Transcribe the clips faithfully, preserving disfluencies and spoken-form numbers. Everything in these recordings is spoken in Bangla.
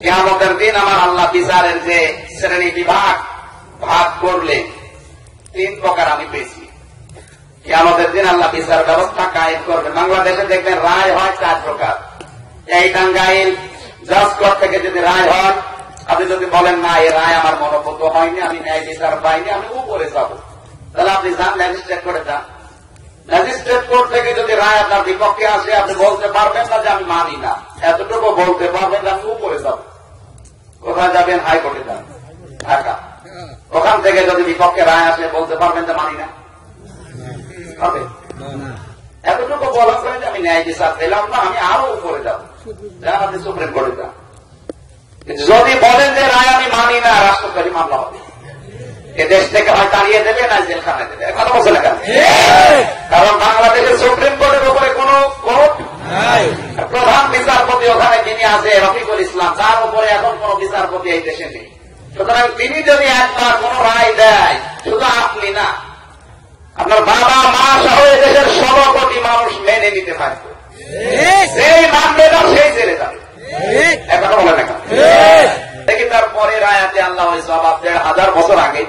কিয়ামতের দিন আমার আল্লাহ বিচারের যে শ্রেণী বিভাগ ভাগ করলেন, তিন প্রকার আমি পেয়েছি। কিয়ামতের দিন আল্লাহ বিচার ব্যবস্থা কায়েম করবে। বাংলাদেশে দেখবেন রায় হয় চার প্রকার। এই টাঙ্গাইল জজ কোর্ট থেকে যদি রায় হয়, আপনি যদি বলেন না এই রায় আমার মনোভূত হয়নি, আমি ন্যায় বিচার পাইনি, আমি উপরে যাব, তাহলে আপনি যান ম্যাজিস্ট্রেট কোর্টে যান। ম্যাজিস্ট্রেট কোর্ট থেকে যদি রায় আপনার বিপক্ষে আসে, আপনি বলতে পারবেন না যে আমি মানি না, এতটুকু বলতে পারবেন যে আমি উপরে যাব। কোথায় যাবেন? হাইকোর্টে যান, ঢাকা। ওখান থেকে যদি বিপক্ষে রায় আসে, বলতে পারবেন যে মানি না, হবে এতটুকু বলা হয় যে আমি ন্যায় বিচার পেলাম না, আমি আরো উপরে যাব, যান আপনি সুপ্রিম কোর্টে যান। যদি বলেন যে রায় আমি মানি না, রাষ্ট্রপতি মামলা হবে, এ দেশ থেকে হয় তাড়িয়ে দেবে না জেলখানায় দেবে। কথা বলছে না কেন? কারণ বাংলাদেশের সুপ্রিম কোর্টের উপরে কোন কোর্ট, প্রধান বিচারপতি ওখানে যিনি আছে রফিকুল ইসলাম, তার উপরে এখন কোন বিচারপতি এই দেশে নেই। সুতরাং তিনি যদি একবার কোন রায় দেয়, শুধু আপনি না, আপনার বাবা মা সহ দেশের ষোলো কোটি মানুষ মেনে নিতে পারবে। সেই মানবে না, সেই ছেড়ে যাবে। এখন বলে না দেখি তারপরে রায়াতে আল্লাহ জবাব দেড় হাজার বছর আগে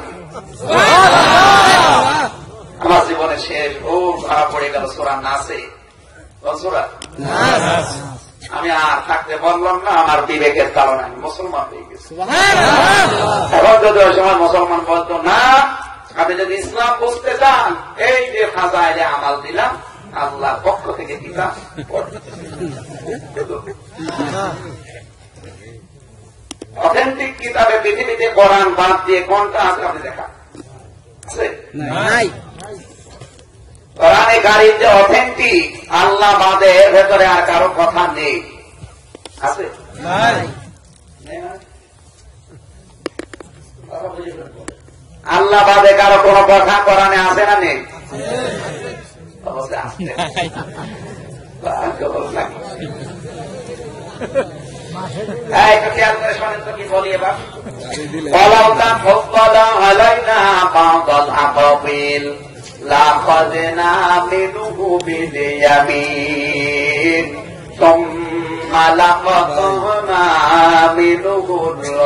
আমার জীবনে শেষ ও ধরা পড়ে গেল সূরা নাসে। সূরা আমি আর থাকতে বললাম না, আমার বিবেকের কারণে আমি মুসলমান হয়ে গেছি। এখন যদি ওই সময় মুসলমান বলতো না, আপনি যদি ইসলাম বুঝতে চান, এই যে ফাজাইলে আমাল দিলাম আল্লাহর পক্ষ থেকে কিতাব অথেন্টিক কিতাবে পৃথিবীতে কোরআন বাদ দিয়ে কোনটা আছে আপনি দেখা কোরআনে গাড়ির যে অথেন্টিক আল্লাহ বাদে এর ভেতরে আর কারো কথা নেই, আছে? আল্লাহ বাদে কারো কোন কথা কোরআনে আছে না নেই? অবশ্যই আসছে। একটু খেয়াল করে শোনেন তো কি বলি এবার। বলাউতা ফকদা আলাইনা বাদাল আবাবিল লাখাদনা মিনহু বিয়ামিন সুম্মা লাকাতনা মিনহু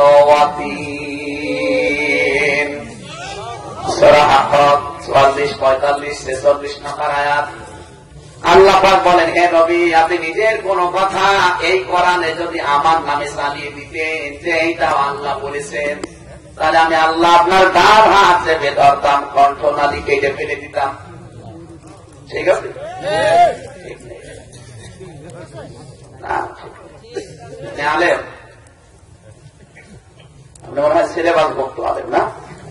ওয়াতিন। সূরা আহকাফ চুয়াল্লিশ, পঁয়তাল্লিশ, ছেচল্লিশ নম্বর আয়াত। আল্লাহ পাক বলেন, হে নবী, আপনি নিজের কোন কথা এই কোরআনে যদি আমার নামে চালিয়ে দিতেন যে এইটাও আল্লাহ বলেছেন, তাহলে আমি আল্লাহ আপনার ডান হাত চেপে ধরতাম, কণ্ঠনালী কেটে ফেলে দিতাম। ঠিক আছে? আলেম আপনি মনে হয় সিলেবাস ভক্ত আলেম না?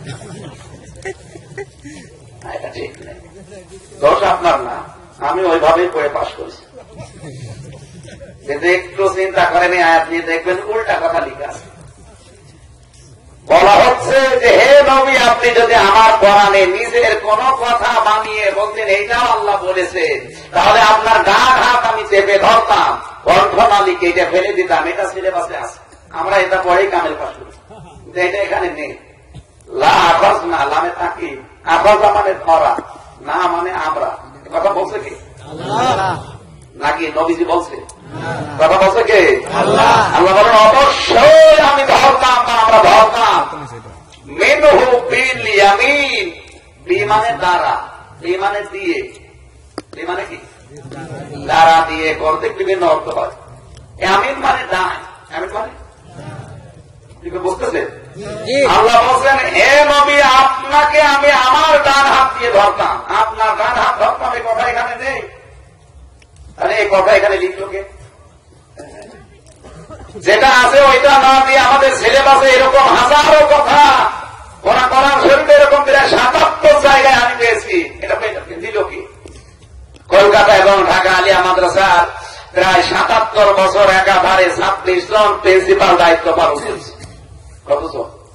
এটা ঠিক নেই, দোষ আপনার না, আমি ওইভাবেই পড়ে পাশ করেছি। কিন্তু একটু চিন্তা করেন, আয়াত নিয়ে দেখবেন উল্টা কথা লিখা আছে। বলা হচ্ছে যে হে নবী, আপনি যদি আমার কোরআনে নিজের কোন কথা বানিয়ে বলতেন এইটাও আল্লাহ বলেছেন, তাহলে আপনার ডান হাত আমি চেপে ধরতাম, কণ্ঠনালী কেটে ফেলে দিতাম। এটা সিলেবাসে আছে, আমরা এটা পড়েই কামেল পাশ করেছি, কিন্তু এটা এখানে নেই। লা আফাজ না, লামে থাকি, আফাজা মানে ধরা, না মানে আমরা। কথা বলছে কি নাকি নবীজি বলছে? কথা বলছে কে? আল্লাহ। আল্লাহ বলেন অবশ্যই আমি ধরতাম বা আমরা ধরতাম। মিনহু বিল ইয়ামিন, বি মানে দ্বারা, বি মানে দিয়ে, বি মানে কি দ্বারা দিয়ে করতে বিভিন্ন অর্থ হয়। ইয়ামিন মানে ডান, ইয়ামিন মানে বুঝতেছে? আল্লাহ বলছেন, হে নবী, আপনাকে আমি আমার ডান হাত দিয়ে ধরতাম, আপনার ডান হাত ধরতাম। এই কথা এখানে নেই, তাহলে এই কথা এখানে লিখল কে? যেটা আছে ওইটা না দিয়ে আমাদের সিলেবাসে এরকম হাজারো কথা কোরআন কোরআন শরীফে এরকম প্রায় সাতাত্তর জায়গায় আমি পেয়েছি। এটা দিল কি? কলকাতা এবং ঢাকা আলিয়া মাদ্রাসার প্রায় সাতাত্তর বছর একাধারে ছাব্বিশ জন প্রিন্সিপাল দায়িত্ব পালন করেছে। কতজন?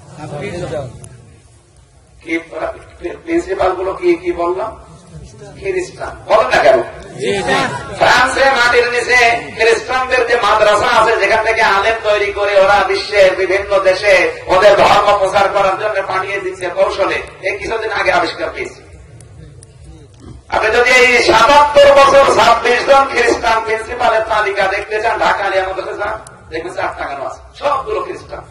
কি প্রিন্সিপাল গুলো কি কি বললাম? খ্রিস্টান। বলেন না কেন? ফ্রান্সে মাটির নিচে খ্রিস্টানদের যে মাদ্রাসা আছে, যেখান থেকে আলেম তৈরি করে ওরা বিশ্বের বিভিন্ন দেশে ওদের ধর্ম প্রচার করার জন্য পাঠিয়ে দিচ্ছে কৌশলে, এই কিছুদিন আগে আবিষ্কার পেয়েছে। আপনি যদি এই সাতাত্তর বছর ছাব্বিশ জন খ্রিস্টান প্রিন্সিপালের তালিকা দেখতে চান, ঢাকা আলিয়া মাদ্রাসা যান, দেখবেন চার টাকানো আছে, সবগুলো খ্রিস্টান।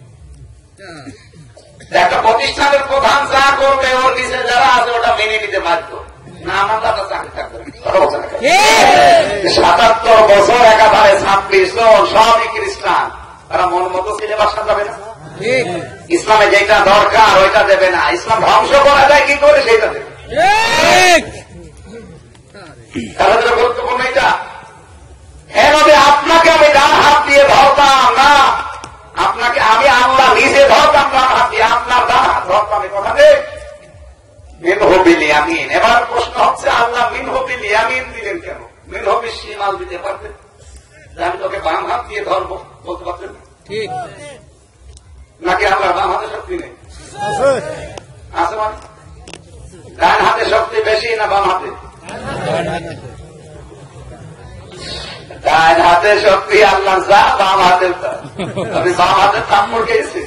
একটা প্রতিষ্ঠানের প্রধান যা করবে ওর নিচে যারা আছে ওটা মেনে নিতে বাধ্য না, আমার দাদা চাকরি থাকবে। সাতাত্তর বছর একাধারে ছাব্বিশ জন সবই খ্রিস্টান, তারা মন মতো সিলেবাস সাজাবে না। ইসলামে যেটা দরকার ওইটা দেবে না, ইসলাম ধ্বংস করা যায় কি করে সেটা দেবে। তাহলে গুরুত্বপূর্ণ এটা। হ্যাঁ নবী, আপনাকে আমি ডান হাত দিয়ে ধরতাম না, আপনাকে আমি আল্লাহ নিজে ধরতাম ডান হাত দিয়ে, আপনার ডান হাত ধরতাম। কথা নেই মিনহু বিল ইয়ামিন। এবার প্রশ্ন হচ্ছে আল্লাহ মিনহু বিল ইয়ামিন দিলেন কেন? মিনহু বিশ শিমাল দিতে পারতেন, আমি তোকে বাম হাত দিয়ে ধরবো বলতে পারতেন ঠিক নাকি? আল্লাহ বাম হাতে শক্তি নেই? আছে মানে ডান হাতে শক্তি বেশি না বাম হাতে? ডান হাতে শক্তি আল্লাহ যা, বাম হাতে আমি বাম হাতে থাপ্পড় খেয়েছি।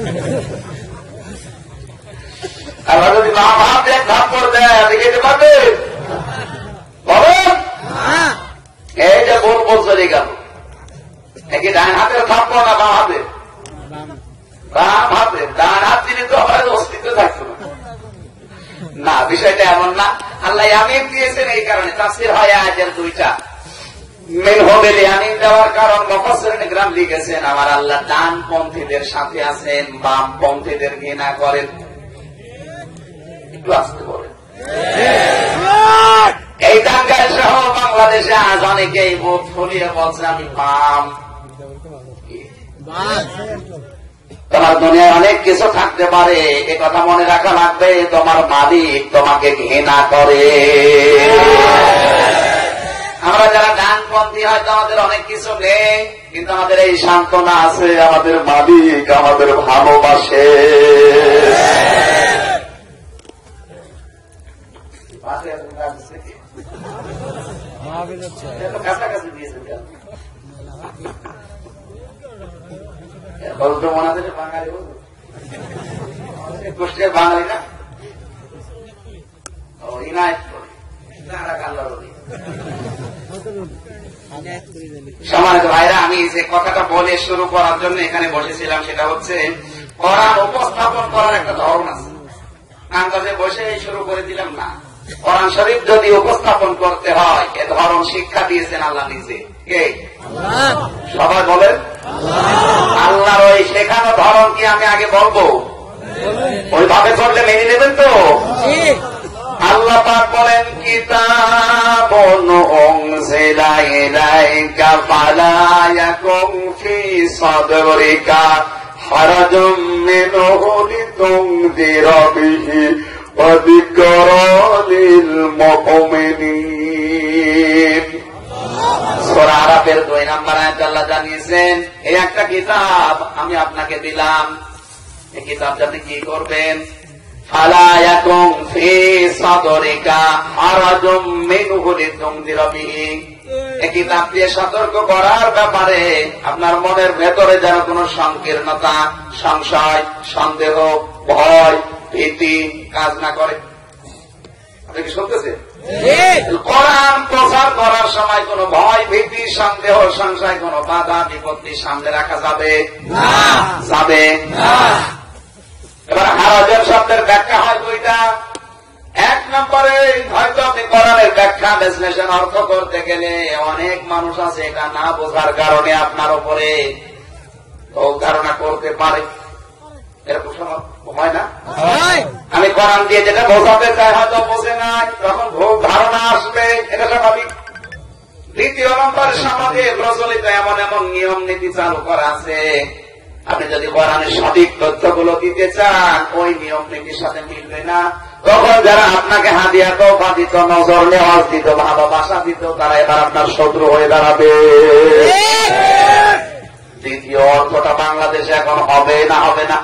আল্লাহ যদি বাম হাতে এক থাপ্পড় দেয় আপনি খেতে পারবেন? বলেন। এই যে বল বল চলে গেল, নাকি ডান হাতের থাপ্পড় না বাম হাতে? বাম হাতে। ডান হাত দিলে তো আমার অস্তিত্ব থাকতো না। না, বিষয়টা এমন না। আল্লাহ ইয়ামিন দিয়েছেন এই কারণে। তাফসীর হয় আয়াতের দুইটা। মিনহু বিল ইয়ামিন দেওয়ার কারণ মুফাসসিরিন ইকরাম লিখেছেন আমার আল্লাহ ডানপন্থীদের সাথে আছেন, বামপন্থীদের ঘৃণা করেন। একটু আসতে বলেন। এই টাঙ্গাইল সহ বাংলাদেশে আজ অনেকেই মুখ ফুলিয়ে বলছে আমি বাম। তোমার দুনিয়ায় অনেক কিছু থাকতে পারে, এ কথা মনে রাখা লাগবে, তোমার মালিক তোমাকে ঘৃণা করে। আমরা যারা ডানপন্থী হয়তো আমাদের অনেক কিছু নেই, কিন্তু আমাদের এই সান্ত্বনা আছে, আমাদের মালিক আমাদের ভালোবাসে। কাছাকাছি দিয়েছে বলতো মনে আছে বাঙালি, বলতো কুষ্টিয়ার বাঙালি না? ও ইনায়ত করি সম্মানিত ভাইরা, আমি যে কথাটা বলে শুরু করার জন্য এখানে বসেছিলাম সেটা হচ্ছে কোরআন উপস্থাপন করার একটা ধরন আছে। আন্দাজে বসে শুরু করে দিলাম না। কোরআন শরীফ যদি উপস্থাপন করতে হয় এ ধরন শিক্ষা দিয়েছেন আল্লাহ নিজে। কে? সবাই বলেন। আল্লাহর ওই শেখানো ধরন কি আমি আগে বলবো? ওইভাবে করলে মেনে নেবেন তো? আল্লাহ পাক বলেন কিতাবুন উনজিলা ইলাইকা ফালা ইয়াকুন ফি সাদরিকা হারাজুম মিনহু লিতুনযিরা বিহি ওয়া যিকরা লিল মুমিনিন। সূরা আরাফের দুই নম্বর আয়াতে আল্লাহ জানিয়েছেন এই একটা কিতাব আমি আপনাকে দিলাম, এই কিতাব আপনি কি করবেন? ফালা ইয়াকুন ফি সাদরিকা হারাজুম মিনহু লিতুনযিরা বিহি। এই কিতাব দিয়ে সতর্ক করার ব্যাপারে আপনার মনের ভেতরে যেন কোনো সংকীর্ণতা, সংশয়, সন্দেহ, ভয়, ভীতি কাজ না করে। আপনি কি শুনতেছেন? কোরআন প্রচার করার সময় কোন ভয়, ভীতি, সন্দেহ, সংশয়, কোন বাধা বিপত্তি সামনে রাখা যাবে না, যাবে না। এবার হারাজের শব্দের ব্যাখ্যা হয় দুইটা। এক নম্বরে হয়তো আপনি কোরআনের ব্যাখ্যা বিশ্লেষণ অর্থ করতে গেলে অনেক মানুষ আছে এটা না বোঝার কারণে আপনার উপরে ভুল ধারণা করতে পারে। এরকম হয় না? আমি কোরআন দিয়ে যেটা বোঝাতে চাই হয়তো বোঝে নাই, তখন ভুল ধারণা আসবে, এটা স্বাভাবিক। দ্বিতীয় নম্বর, সমাজে প্রচলিত এমন এমন নিয়ম নীতি চালু করা আছে, আপনি যদি কোরআনের সঠিক তথ্যগুলো দিতে চান ওই নিয়ম নীতির সাথে মিলবে না, তখন যারা আপনাকে হাদিয়া তোফা দিত, নজর নেওয়াজ দিত, ভালোবাসা দিত, তারা এবার আপনার শত্রু হয়ে দাঁড়াবে। দ্বিতীয় অর্থটা বাংলাদেশে এখন হবে না? হবে না?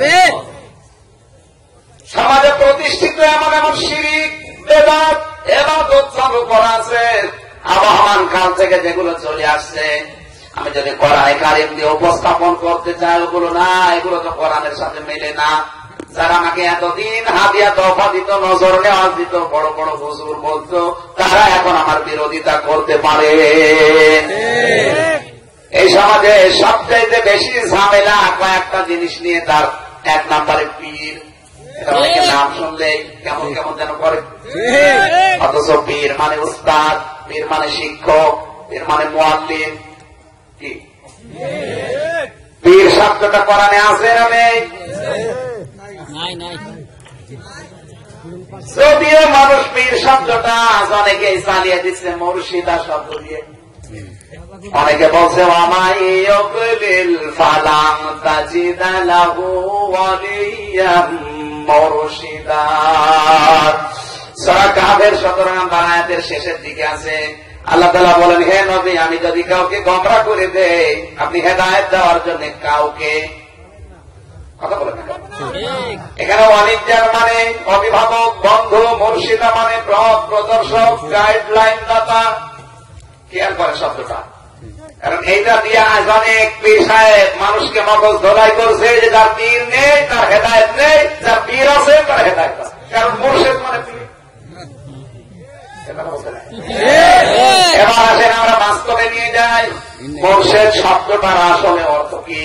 সমাজে প্রতিষ্ঠিত এমন এমন শিরিক, বেদাত, ইবাদত চালু করা আছে আবহমান কাল থেকে যেগুলো চলে আসছে, আমি যদি কোরআনে কারিম দিয়ে উপস্থাপন করতে চাই ওগুলো না, এগুলো তো কোরআনের সাথে মেলে না। যারা আমাকে এতদিন হাদিয়া তোফা দিত, নজর নেওয়াজ দিত, বড় বড় হুজুর বলতো, তারা এখন আমার বিরোধিতা করতে পারে। এই সমাজে সবচাইতে বেশি ঝামেলা কয়েকটা জিনিস নিয়ে, তার এক নম্বরে পীর। অনেকে নাম শুনলে কেমন কেমন যেন করে, অথচ পীর মানে উস্তাদ, পীর মানে শিক্ষক, পীর মানে মুআল্লিম। কি পীর শব্দটা কোরআনে আছে না নেই? যদিও মানুষ পীর শব্দটা অনেকেই চালিয়ে দিচ্ছে মুর্শিদা শব্দ দিয়ে। অনেকে বলছে ওয়ামাইয়ুকলিল ফালাং তাজিদা লাহু ওয়ালিয়াম মুরশিদা। সূরা কাহফের সতেরো নম্বর আয়াতের শেষের দিকে আছে, আল্লাহ তাআলা বলেন, হে নবী, আমি যদি কাউকে গোমরাহ করে দেই, আপনি হেদায়েত দেওয়ার জন্য কাউকে, কথা বলেন না এখানে ওয়ালিয়ার মানে অভিভাবক, বন্ধু, মুর্শিদা মানে পথ প্রদর্শক, গাইডলাইন দাতা। খেয়াল করে শব্দটা, কারণ এইটা দিয়ে আজ অনেক পীর সাহেব মানুষকে মগজ ধোলাই করছে যে যার পীর নেই তার হেদায়েত নেই, যার পীর আছে তার হেদায়েত আছে। কারণ মুর্শিদ মানে পীর। এবার আসেন আমরা বাস্তবে নিয়ে যাই, মুর্শিদ শব্দটার আসলে অর্থ কি?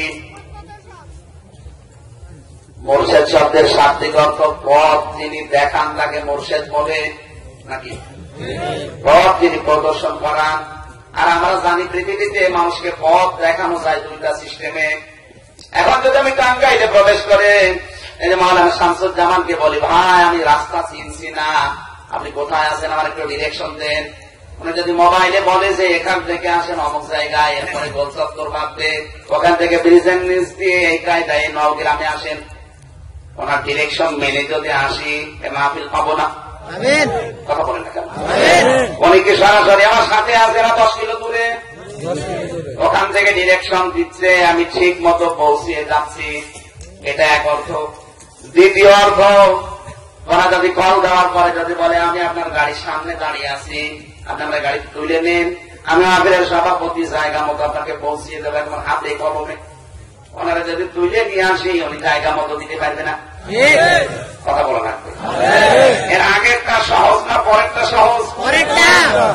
মুর্শিদ শব্দের শাব্দিক অর্থ পথ যিনি দেখান তাকে মুর্শিদ বলে, নাকি পথ যিনি প্রদর্শন করান। আর আমরা জানি পৃথিবীতে মানুষকে পথ দেখানো যায় দুইটা সিস্টেমে। এখন যদি আমি টাঙ্গাইলে প্রবেশ করে এই যে মাওলানা শামসুজ্জামানকে বলি, ভাই আমি রাস্তা চিনছি না, আপনি কোথায় আছেন, আমার একটু ডিরেকশন দেন। উনি যদি মোবাইলে বলে যে এখান থেকে আসেন অমুক জায়গায়, এরপরে গোলচত্বর ভাববে, ওখান থেকে ব্রিজের নিচ দিয়ে এই কায়দায় নওগ্রামে আসেন, ওনার ডিরেকশন মেনে যদি আসি মাহফিল পাবো না। কথা বলেন না কেন? উনি কি সরাসরি আমার সাথে আছে না দশ কিলো দূরে, ওখান থেকে ডিরেকশন দিচ্ছে, আমি ঠিক মতো পৌঁছিয়ে যাচ্ছি, এটা এক অর্থ। দ্বিতীয় অর্থ, ওরা যদি কল দেওয়ার পরে যদি বলে আমি আপনার গাড়ির সামনে দাঁড়িয়ে আছি, আপনি আমার গাড়ি তুলে নেন, আমি আমিরের সভাপতি জায়গা মতো আপনাকে পৌঁছিয়ে দেবো, এখন হাতে কলমে। ওনারা যদি তুলে নিয়ে আসি উনি জায়গা মতো দিতে পারবে না। কথা বলা লাগবে। এর আগেরটা সহজ না পরেরটা সহজ? পরেরটা।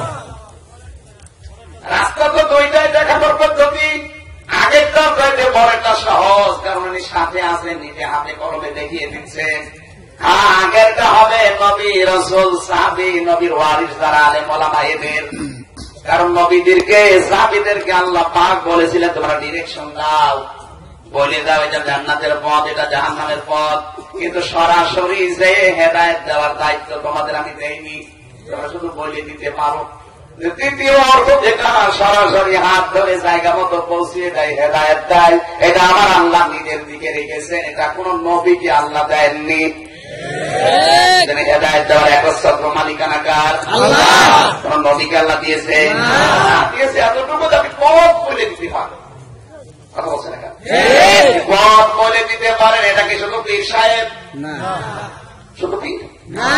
রাস্তা তো দুইটাই দেখানোর পদ্ধতি, আগেরটা চাইতে পরেরটা সহজ, কারণ উনি সাথে আছেন, নিজে হাতে কলমে দেখিয়ে দিচ্ছেন। হ্যাঁ, আগেরটা হবে নবী, রাসূল, সাহাবী, নবীর ওয়ারিস যারা আলেম ওলামা এদের। কারণ নবীদেরকে, সাহাবীদেরকে আল্লাহ পাক বলেছিলেন তোমরা ডিরেকশন দাও, বলে দাও এটা জান্নাতের পথ, এটা জাহান্নামের পথ, কিন্তু সরাসরি যে হেদায়েত দেওয়ার দায়িত্ব তোমাদের আমি দেইনি, তোমরা শুধু বলে দিতে পারো। তৃতীয় অর্থ যেটা সরাসরি হাত ধরে জায়গা মতো পৌঁছিয়ে দেয়, হেদায়েত দেয়, এটা আমার আল্লাহ নিজের দিকে রেখেছেন, এটা কোন নবীকে আল্লাহ দেননি। হেদায়েত দেওয়ার একচ্ছত্র মালিকানা কার? আল্লাহ। কোন নবীকে আল্লাহ দিয়েছে? দিয়েছে এতটুকু আপনি পথ বলে দিতে পারো। কথা বলছেন না? পথ বলে দিতে পারেন, এটা কি শুধু পীর সাহেব? না, শুধু পীর না,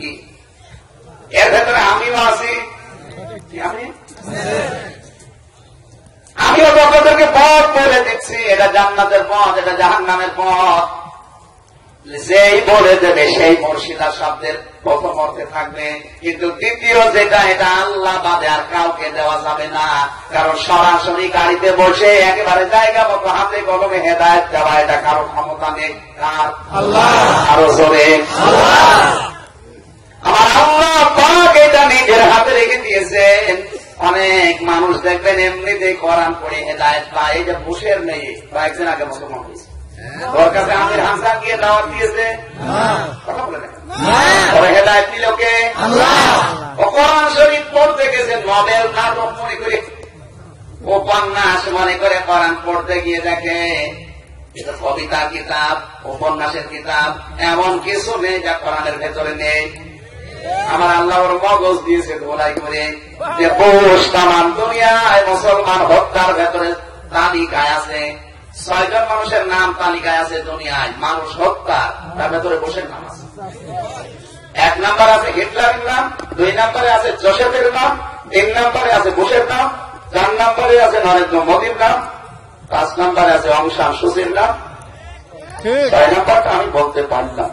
এর ভেতরে আমিও আছি। আমিও আপনাদেরকে পথ বলে দিচ্ছি, এটা জান্নাতের পথ, এটা জাহান্নামের পথ। যেই বলে দেবে সেই মুর্শিদা শব্দের প্রথম অর্থে থাকবে, কিন্তু দ্বিতীয় যেটা এটা আল্লাহ বাদে আর কাউকে দেওয়া যাবে না। কারণ সরাসরি গাড়িতে বসে একেবারে জায়গা মতো হাতে কলমে হেদায়েত দেওয়া এটা কারো ক্ষমতা নেই। কার? আল্লাহ। আরো জোরে আল্লাহ। আমার আল্লাহ পাক এটা নিজের হাতে রেখে দিয়েছেন। অনেক মানুষ দেখবেন এমনিতেই কোরআন পড়ে হেদায়েত পায়, এই যে বুশের নেই কয়েকদিন আগে মুসলমান হয়েছে, ওর কাছে আমির হাসান গিয়ে দাওয়াত দিয়েছে, কথা বলে দেখেন, ওরা হেদায়েত দিল কে? আল্লাহ। ও কোরআন শরীফ পড়তে গেছে, নভেল নাটক মনে করে, উপন্যাস মনে করে কোরআন পড়তে গিয়ে দেখে এটা কবিতা কিতাব, উপন্যাসের কিতাব, এমন কিছু নেই যা কোরআনের ভেতরে নেই। আমার আল্লাহ ওর মগজ দিয়েছে ধোলাই করে, যে পৌষ তামাম দুনিয়ায় মুসলমান হত্যার ভেতরে তালিকায় আছে, ছয়জন মানুষের নাম তালিকায় আছে দুনিয়ায়, মানুষ হত্যা তার ভেতরে বসের নাম আছে। এক নাম্বার আছে হিটলারের নাম, দুই নম্বরে আছে জোসেফের নাম, তিন নম্বরে আছে বুশের নাম, চার নম্বরে আছে নরেন্দ্র মোদীর নাম, পাঁচ নম্বরে আছে অং সান সুচির নাম, ছয় নম্বরটা আমি বলতে পারলাম,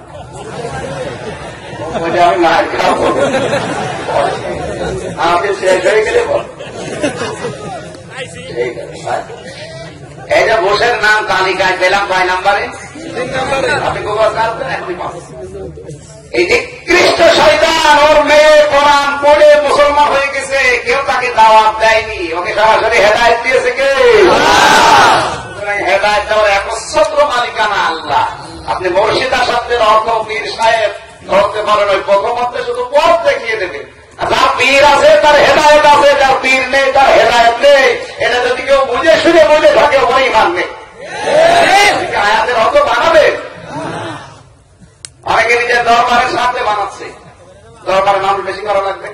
আমি মায়ের খাবো, আমাকে শেষ হয়ে গেলে বল। এই যে বোসের নাম তালিকায় পেলাম কয় নাম্বারে? আপনি গোবর কাটবেন এখনই পাবেন। এই যে খ্রিস্ট শয়তান ওর মেয়ে কোরআন পড়ে মুসলমান হয়ে গেছে, কেউ তাকে দাওয়াত দেয়নি, ওকে সরাসরি হেদায়েত দিয়েছে কে? হেদায়েত দেওয়ার একচ্ছত্র মালিকানা আল্লাহ। আপনি মুর্শিদা শব্দের অর্থ পীর সাহেব ধরতে পারেন, ওই প্রথমতে শুধু পথ দেখিয়ে দেবে। যার পীর আছে তার হেদায়েত আছে, যার পীর নেই তার হেদায়েত নেই। এটা যদি কেউ বুঝে শুনে বুঝে থাকে ওই মানবে। আয়াতের অর্থ বানাবে। অনেকে নিজের দরবারের সাথে বানাচ্ছে, দরবারে মানুষ বেশি করা লাগবে।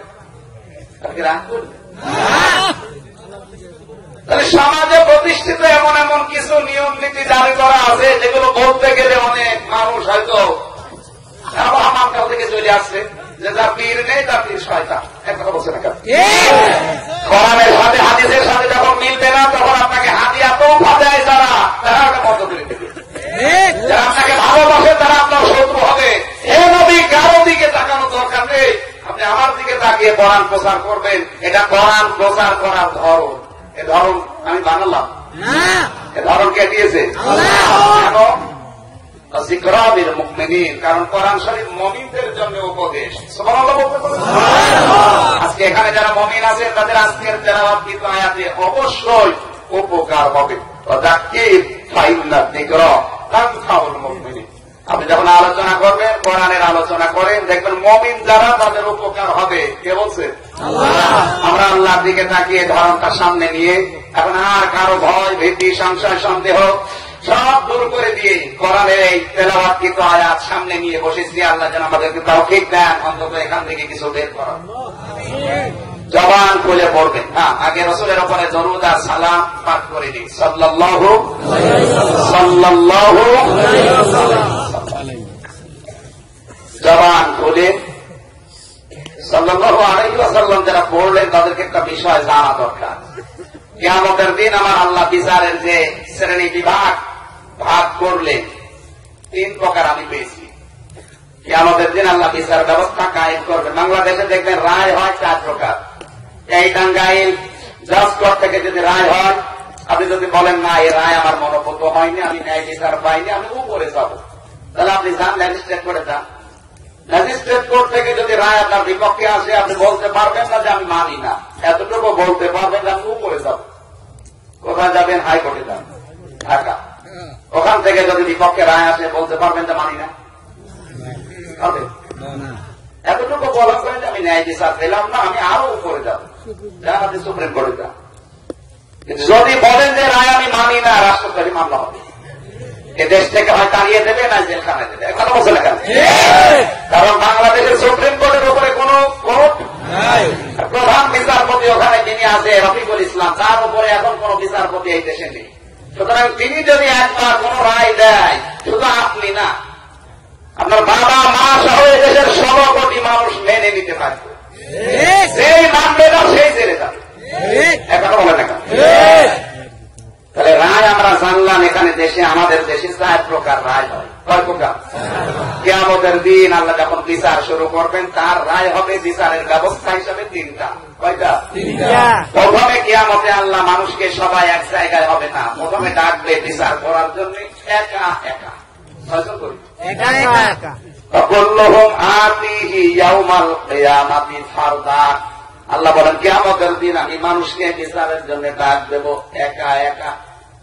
তাহলে সমাজে প্রতিষ্ঠিত এমন এমন কিছু নিয়ম নীতি জারি করা আছে যেগুলো বলতে গেলে অনেক মানুষ হয়তো আমার কাছ থেকে চলে আসছে যে যার পীর নেই তার পীর শয়তান। এক কথা বলছে না কেন? কোরআনের সাথে হাদিসের সাথে যখন মিলবে না তখন আপনাকে হাদিয়া তো দেয় যারা, তারা একটা বন্ধ করে দেবে। যারা আপনাকে ভালোবাসে তারা আপনার শত্রু হবে। এ নবী কারো দিকে তাকানো দরকার নেই, আপনি আমার দিকে তাকিয়ে কোরআন প্রচার করবেন। এটা কোরআন প্রচার করার ধরন। এ ধরন আমি বানালাম, এ ধরন কে দিয়েছে? কেন? যিকরাবিল মুমিনিন, কারণ কোরআন শরীফ মুমিনদের জন্য উপদেশ। সুবহানাল্লাহ বলতে পারেন? আজকে এখানে যারা মুমিন আছে তাদের আজকের তেলাওয়াতকৃত আয়াতে অবশ্যই উপকার হবে। ওয়াযাক্কির ফাইন্না যিকরা তানফাউল মুমিনিন। আপনি যখন আলোচনা করবেন, কোরআনের আলোচনা করেন, দেখবেন মুমিন যারা তাদের উপকার হবে। কে বলছে? আল্লাহ। আমরা আল্লাহর দিকে তাকিয়ে ধরনটা সামনে নিয়ে এখন আর কারো ভয় ভীতি সংশয় সন্দেহ সব দূর করে দিয়ে কোরআনের এই তেলাওয়াতকৃত আয়াত সামনে নিয়ে বসেছি। আল্লাহ যেন আমাদেরকে তৌফিক দেন অন্তত এখান থেকে কিছু বের করার। জবান খুলে পড়বেন। হ্যাঁ, আগে রাসূলের উপরে দরুদ আর সালাম পাঠ করে দিন। সাল্লাল্লাহু সাল্লাল্লাহু জবান খুলে সাল্লাল্লাহু আলাইহি ওয়াসাল্লাম যারা পড়লেন তাদেরকে একটা বিষয় জানা দরকার। কিয়ামতের দিন আমার আল্লাহ বিচারের যে শ্রেণী বিভাগ ভাগ করলেন, তিন প্রকার আমি পেয়েছি। কিয়ামতের দিন আল্লাহ বিচার ব্যবস্থা কায়েম করবেন। বাংলাদেশে দেখবেন রায় হয় চার প্রকার। এই টাঙ্গাইল জজ কোর্ট থেকে যদি রায় হয়, আপনি যদি বলেন না এই রায় আমার মনোভূত হয়নি, আমি ন্যায় বিচার পাইনি, আমি উপরে যাব, তাহলে আপনি যান ম্যাজিস্ট্রেট কোর্টে যান। ম্যাজিস্ট্রেট কোর্ট থেকে যদি রায় আপনার বিপক্ষে আসে, আপনি বলতে পারবেন না যে আমি মানি না, এতটুকু বলতে পারবেন যে আমি উপরে যাব। কোথায় যাবেন? হাইকোর্টে যান, ঢাকা। ওখান থেকে যদি বিপক্ষে রায় আসে বলতে পারবেন যে মানি না, এতটুকু বলা করেন যে আমি ন্যায় বিচার পেলাম না, আমি আরো উপরে যাব, যান আপনি সুপ্রিম কোর্টে যান। যদি বলেন যে রায় আমি মানি না, রাষ্ট্রদ্রোহী মামলা হবে। এ দেশ থেকে হয় তাড়িয়ে দেবে না জেলখানায় দেবে। কথা বলছে না কেন? কারণ বাংলাদেশের সুপ্রিম কোর্টের উপরে কোন কোর্ট নাই। প্রধান বিচারপতি ওখানে যিনি আছে রফিকুল ইসলাম, তার উপরে এখন কোন বিচারপতি এই দেশে নেই। সুতরাং তিনি যদি একবার কোন রায় দেয়, শুধু আপনি না, আপনার বাবা মা সহ এই দেশের ষোলো কোটি মানুষ মেনে নিতে পারবে। সেই মানবে না সেই জেলে যাবে। এখন বলে না কেন? তাহলে রায় আমরা জানলাম এখানে দেশে, আমাদের দেশে চার প্রকার রায় হয়। কয় প্রকার? কিয়ামতের দিন আল্লাহ যখন বিচার শুরু করবেন, তার রায় হবে বিচারের ব্যবস্থা হিসাবে তিনটা। কয়টা? প্রথমে কিয়ামতে আল্লাহ মানুষকে সবাই এক জায়গায় হবে না, প্রথমে ডাকবে বিচার করার জন্য একা একা। আল্লাহ বলেন কিয়ামতের দিন আমি মানুষকে বিচারের জন্য ডাক দেব একা একা।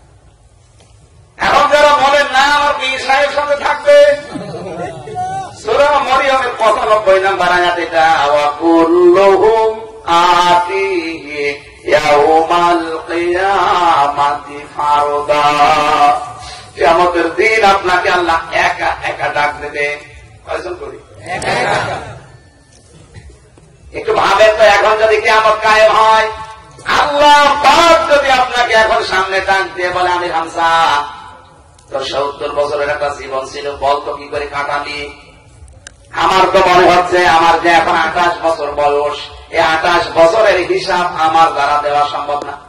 এখন যারা বলেন না আমার পীর সাহেব সঙ্গে থাকবে, সূরা মরিয়মের পঁচানব্বই নাম্বার আয়াত এটা, ওয়াকুল্লুহুম আতিহি ইয়াউমাল কিয়ামাতি ফারদা। কিয়ামতের দিন আপনাকে আল্লাহ একা একা ডাক দেবে। কয়জন করি? একা একা। একটু ভাবেন তো, এখন যদি কিয়ামত কায়েম হয়, আল্লাহ পাক যদি আপনাকে এখন সামনে ডাক দিয়ে বলে আমি হামজা, তোর সত্তর বছরের একটা জীবন ছিল, বলতো কি করে কাটালি? আমার তো মনে হচ্ছে আমার যে এখন আঠাশ বছর বয়স, এই আঠাশ বছরের হিসাব আমার দ্বারা দেওয়া সম্ভব না।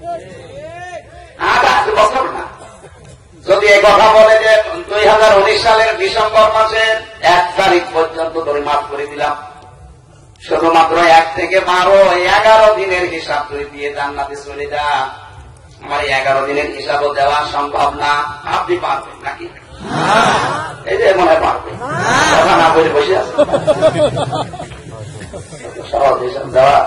আঠাশ বছর না, যদি এই কথা বলে যে দুই হাজার উনিশ সালের ডিসেম্বর মাসের এক তারিখ পর্যন্ত তোর মাফ করে দিলাম, শুধুমাত্র এক থেকে বারো এগারো দিনের হিসাব তুই দিয়ে জান্নাতে চলে যা। আমার এগারো দিনের হিসাবও দেওয়া সম্ভব না। আপনি পারবেন নাকি? এই যে মনে পারবে, কথা না বলে বসে আছে সহজ হিসাব দেওয়া।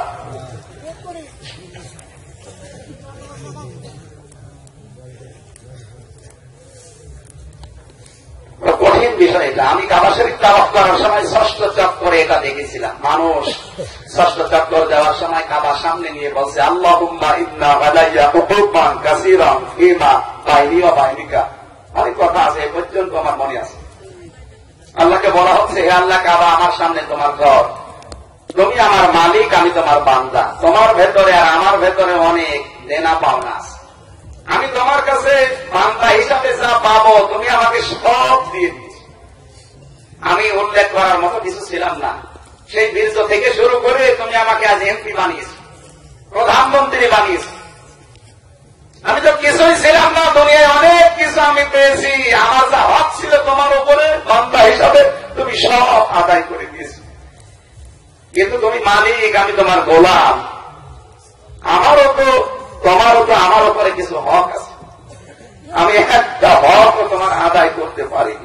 কঠিন বিষয় এটা। আমি কাবা শরীফ তাওয়াফ করার সময় ষষ্ঠ চক্করে এটা দেখেছিলাম। মানুষ ষষ্ঠ চক্কর দেওয়ার সময় কাবার সামনে নিয়ে বলছে আল্লাহুম্মা ইন্না আলাইয়া হুকুমান কাসীরান ফীমা বাইনি ওয়া বাইনিকা। অনেক কথা আছে, এই পর্যন্ত আমার মনে আছে। আল্লাহকে বলা হচ্ছে, হে আল্লাহ, কাবা আমার সামনে তোমার ঘর, তুমি আমার মালিক, আমি তোমার বান্দা। তোমার ভেতরে আর আমার ভেতরে অনেক দেনা পাওনা আছে। আমি তোমার কাছে বান্দা হিসাবে যা পাবো তুমি আমাকে সব দিয়ে দিচ্ছ। আমি উল্লেখ করার মতো কিছু ছিলাম না। সেই বীর্য থেকে শুরু করে তুমি আমাকে আজ এমপি বানিয়েছ, প্রধানমন্ত্রী বানিয়েছ। আমি তো কিছুই ছিলাম না, দুনিয়ায় অনেক কিছু আমি পেয়েছি। আমার যা হক ছিল তোমার উপরে বান্দা হিসাবে তুমি সব আদায় করে দিয়েছ। কিন্তু তুমি মালিক, আমি তোমার গোলাম। আমারও তো তোমারও তো আমার উপরে কিছু হক আছে। আমি একটা হক তোমার আদায় করতে পারিনি।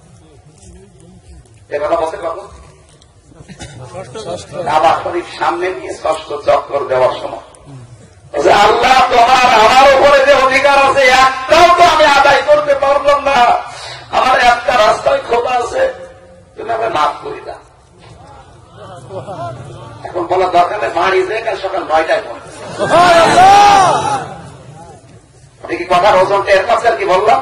এ কথা বলতে পারবো? কাবা শরীফ সামনে নিয়ে ষষ্ঠ চক্কর দেওয়ার সময় আল্লাহ, তোমার আমার উপরে যে অধিকার আছে একটাও তো আমি আদায় করতে পারলাম না। আমার একটা রাস্তায় খোলা আছে, তুমি আমাকে মাফ করে দাও। এখন বলার দরকার নেই, বাড়ি যে কাল সকাল নয়টায় পড়ে আপনি কি কথার ওজন টের পাচ্ছেন কি বললাম?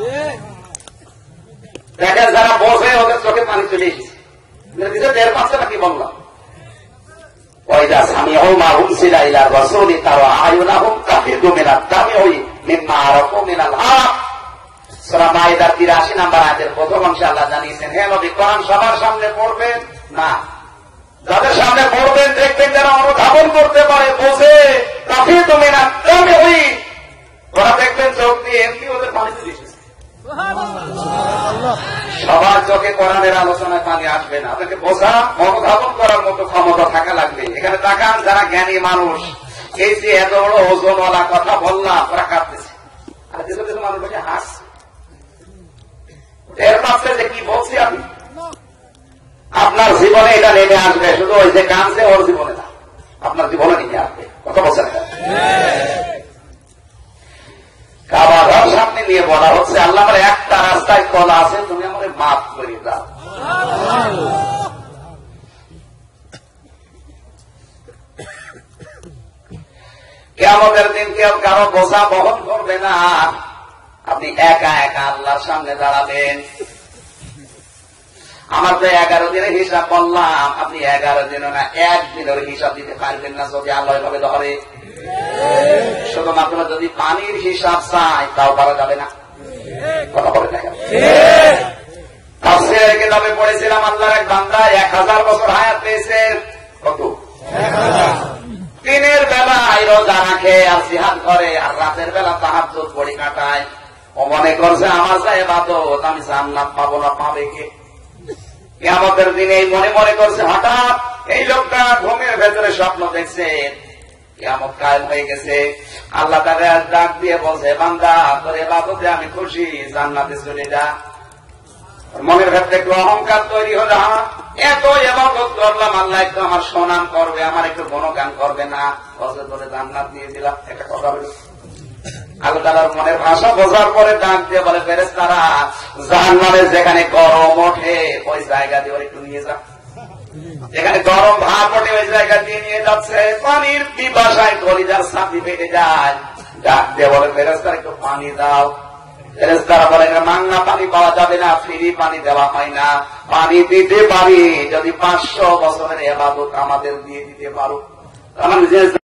দেখেন যারা বসে ওদের চোখে পানি চলে এসেছে, টের পাচ্ছে না কি বললাম? ওইটা স্বামী ও মাহুম সিলাইলা রসুলি তারা আয়ুনাহুম কাফিদু মিনাত তামিউই মিম্মা আরাফু মিনাল হক। সূরা মাইদার তিরাশি নম্বর আয়াতের প্রথম অংশে আল্লাহ জানিয়েছেন, হে নবী, কোরআন সবার সামনে পড়বেন না, যাদের সামনে পড়বেন দেখবেন যারা অনুধাবন করতে পারে, বোঝে, কাফিদু মিনাত তামিউই, ওরা দেখবেন চোখ দিয়ে এমনি ওদের পানি চলে এসেছে। সবার চোখে কোরআনের আলোচনায় পানি আসবে না। আপনাকে বোঝা, অনুধাবন করার মতো ক্ষমতা থাকা লাগবে। এখানে তাকান, যারা জ্ঞানী মানুষ, এই যে এত বড় ওজনওয়ালা কথা বললাম, ওরা কাঁদতেছে। আর কিছু কিছু মানুষ বলছে হাসছে, এর পাশে যে কি বলছি আমি। আপনার জীবনে এটা নেমে আসবে, শুধু ওই যে কাঁদছে ওর জীবনে না, আপনার জীবনে নেমে আসবে। কথা বলছেন? কাবা ঘর সামনে নিয়ে বলা হচ্ছে, আল্লাহ, আমার একটা রাস্তায় খোলা আছে, তুমি আমাকে মাফ করে দাও। কিয়ামতের দিন কেউ কারো বোঝা বহন করবে না। আপনি একা একা আল্লাহর সামনে দাঁড়াবেন। আমার তো এগারো দিনের হিসাব বললাম, আপনি এগারো দিনও না একদিনের হিসাব দিতে পারবেন না যদি আল্লাহ এভাবে ধরে। শুধুমাত্র যদি পানির হিসাব চাই তাও পারা যাবে না। কথা বলে দেখেন, তাফসীরের কিতাবে পড়েছিলাম, আল্লাহর এক বান্দা এক হাজার বছর হায়াত পেয়েছেন। কত? দিনের বেলায় রোজা রাখে আর জিহাদ করে, আর রাতের বেলা তাহাজ্জুদ পড়ে কাটায়। ও মনে করছে আমার যা ইবাদত, আমি জান্নাত পাবো না, পাবে কে? কিয়ামতের দিনে মনে মনে করছে, হঠাৎ এই লোকটা ঘুমের ভেতরে স্বপ্ন দেখছে, কিয়ামত কায়েম হয়ে গেছে। আল্লাহ তাকে ডাক দিয়ে বলছে, বান্দা, তোর ইবাদতে আমি খুশি, জান্নাতে চলে যা। মনের ভেতরে একটু অহংকার তৈরি হলো, এত ইবাদত করলাম, আল্লাহ একটু আমার সুনাম করবে, আমার একটু গুণগান করবে না, বলছে তোরে জান্নাত দিয়ে দিলাম। একটা কথা বলি, আল্লাহ তাআলার মনের ভাষা বোঝার পরে ডাক দিয়ে বলে, ফেরেশতারা, জাহান্নামে যেখানে গরম ওঠে ওই জায়গা দিয়ে একটু নিয়ে যা। যেখানে গরম ভাব ওঠে ওই জায়গা দিয়ে নিয়ে যাচ্ছে। পানির পিপাসায় কলিজার ছাতি ফেটে যায়। ডাক দিয়ে বলে, ফেরেশতারা একটু পানি দাও। ফেরেশতারা বলে, মাংনা পানি পাওয়া যাবে না, ফ্রি পানি দেওয়া হয় না। পানি দিতে পারি যদি পাঁচশো বছরের ইবাদত আমাদের দিয়ে দিতে পারো।